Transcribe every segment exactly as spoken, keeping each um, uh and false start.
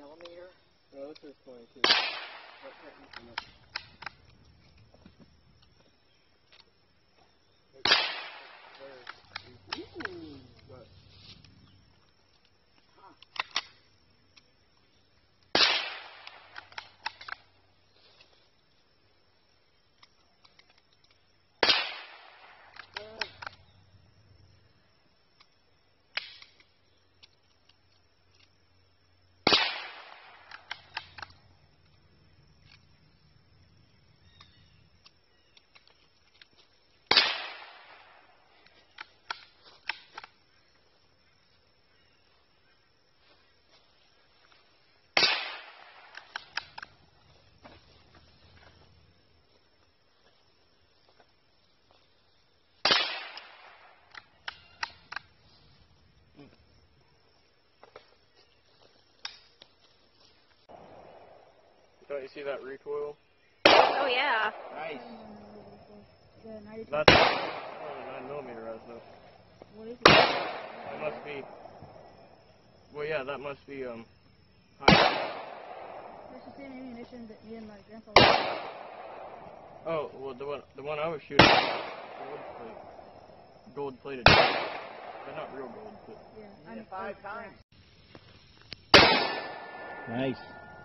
millimeter. No, this is twenty-two. Ooh, but don't you see that recoil? Oh yeah. Nice. That's oh, nine millimeter resno. what is it? That must be. Well, yeah, that must be um. High. That's the same ammunition that me and my grandpa. Oh, well, the one the one I was shooting, gold plate, gold plated. They're not real gold, but Yeah, I'm Five times. nice.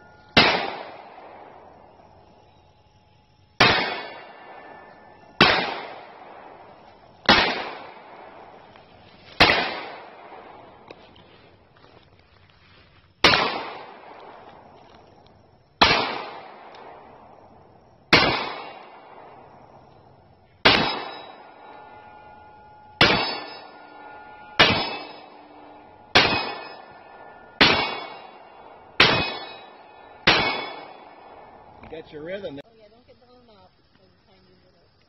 You got your rhythm. Oh yeah, don't get blown up every time you get it.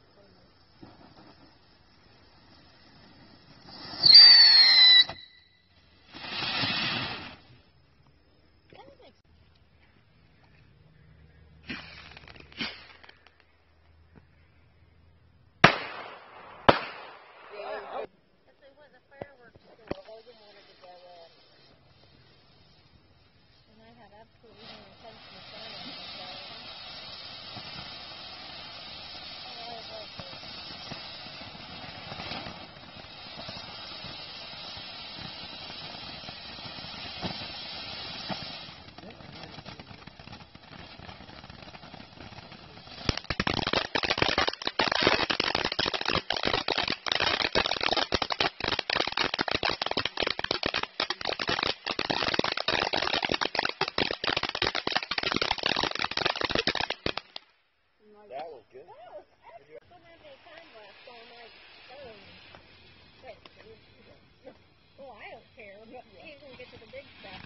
That's like what the fireworks school. Hogan wanted to go in. And I had absolutely no intention of going in. Oh, I love it. That was good. That was excellent. So many time lapse on my phone. Well, I don't care. But you can get to the big stuff.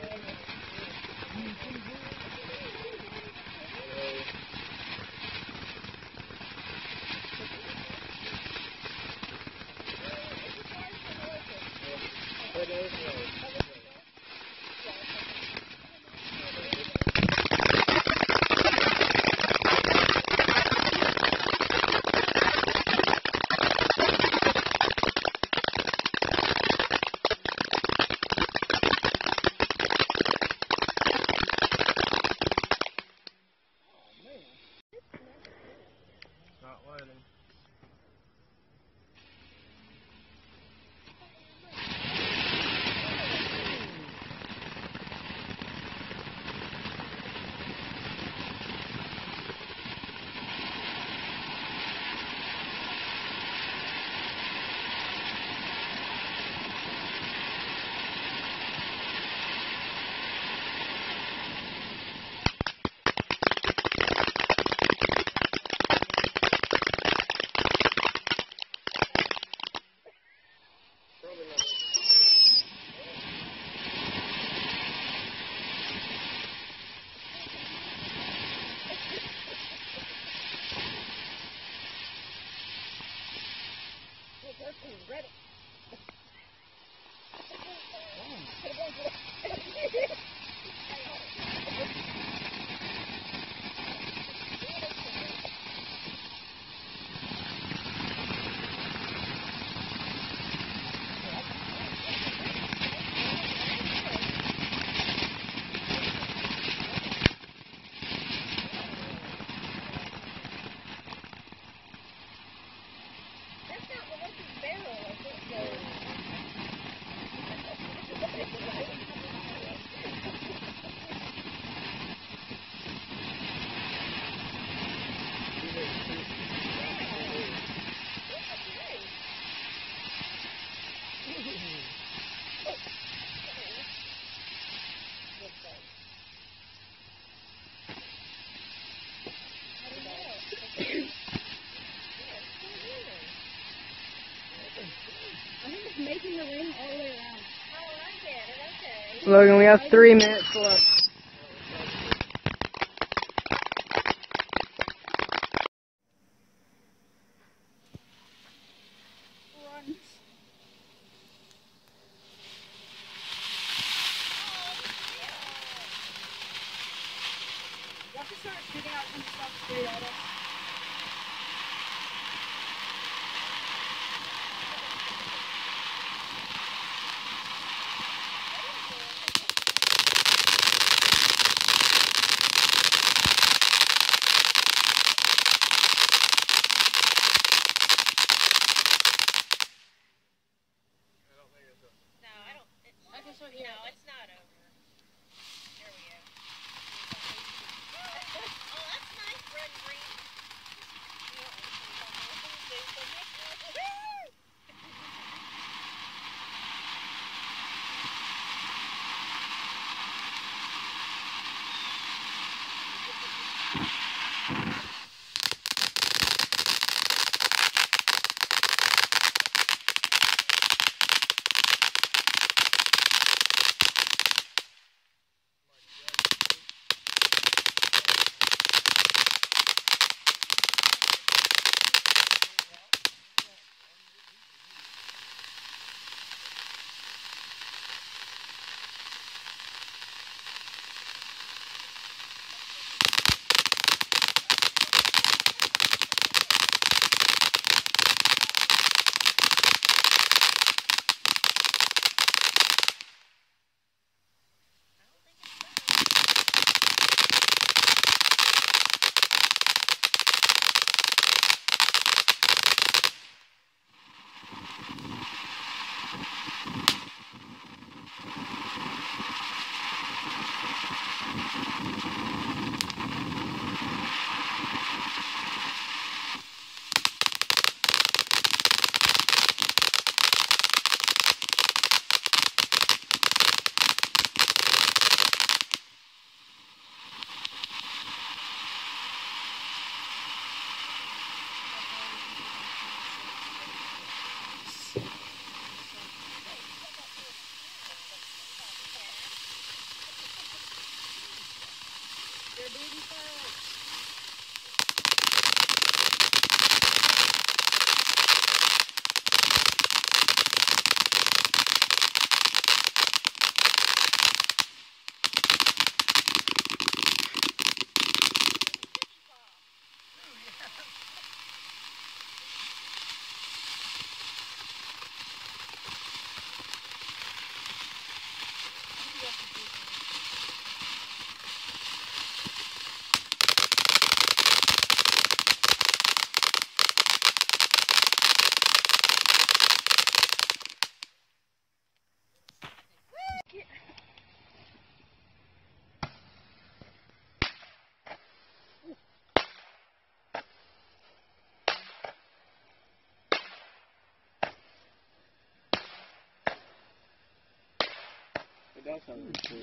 Not lighting. Ready. making the ring all the way around. Oh, I get it. Okay. Logan, we have three minutes left. Run. You have to start shooting out some stuff straight at us. So here. No, it's not over. Here we go. Oh, that's nice, red green. It does sound really cool.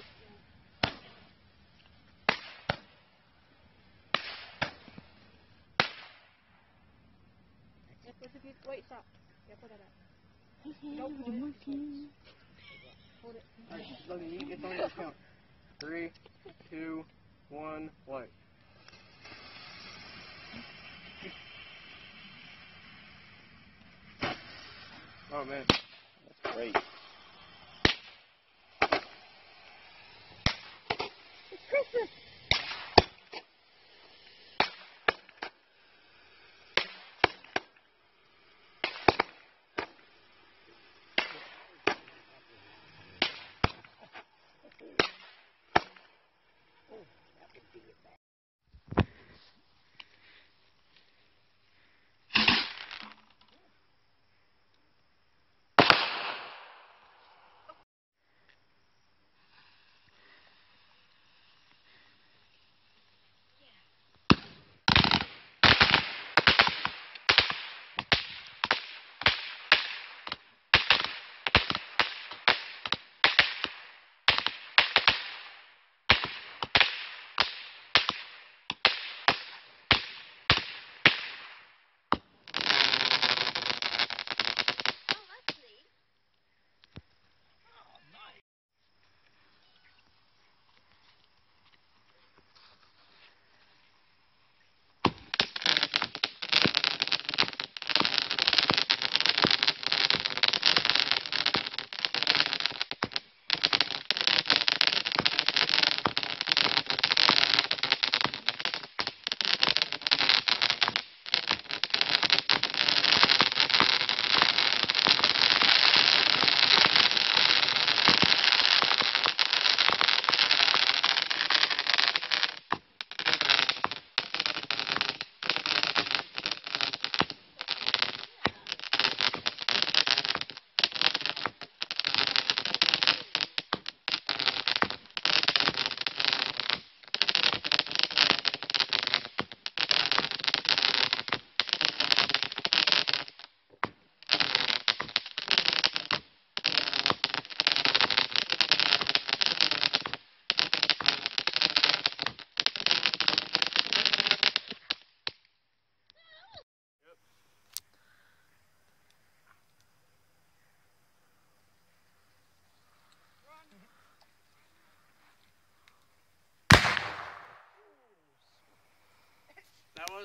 Wait, stop. Yeah, put that up. Don't hold it. Hold it. Alright, Logan, you get on your count. Three, two, one, light. Oh man, that's great. It's Christmas!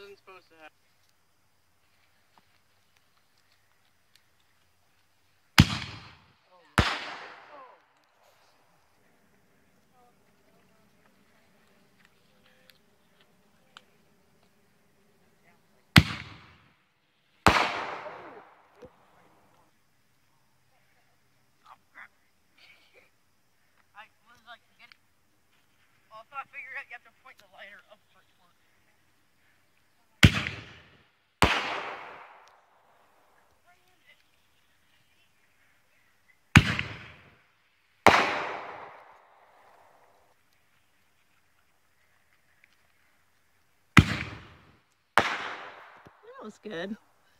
wasn't supposed to happen. I figured out you have to point the lighter up for it to work. That was good.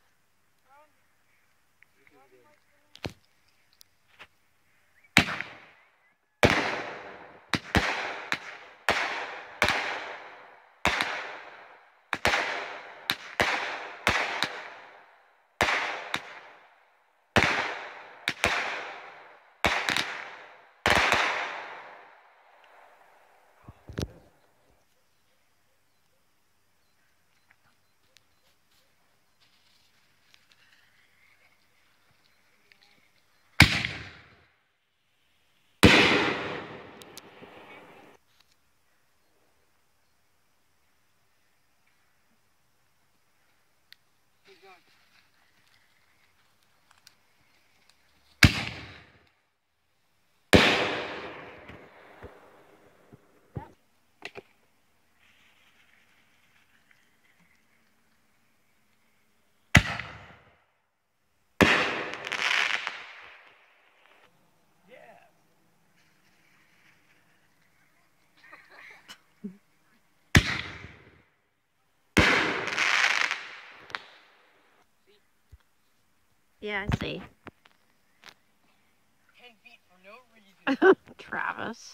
Yeah, I see. Ten feet for no reason. Travis.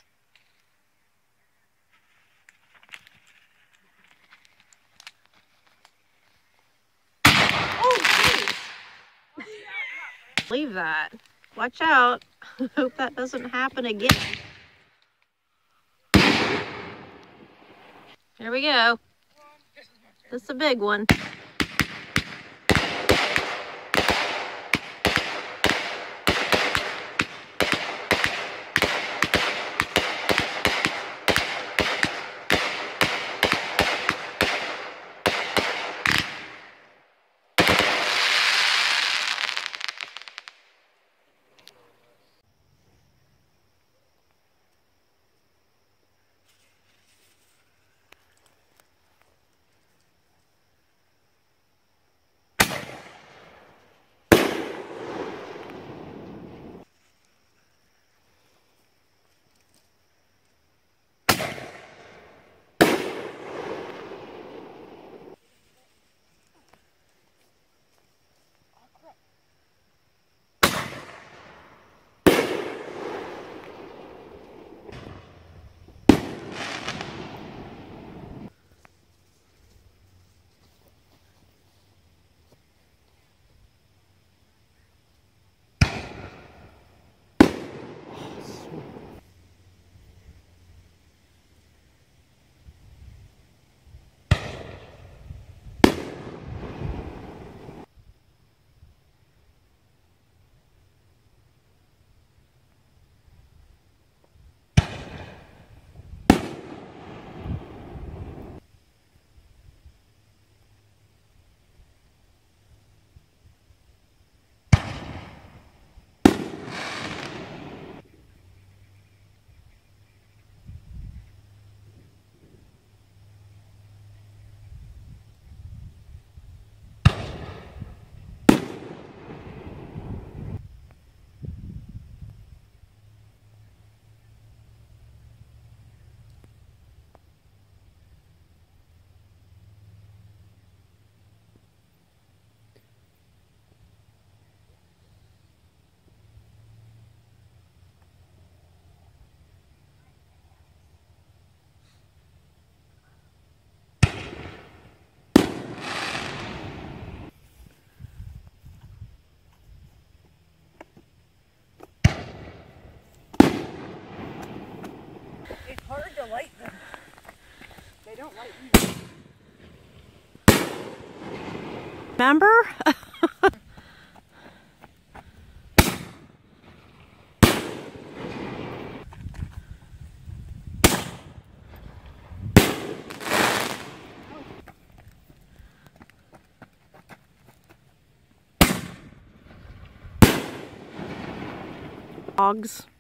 Oh, jeez. Leave that. Watch out. Hope that doesn't happen again. Here we go. This is a big one. It's hard to light them. They don't light me. Remember? Dogs.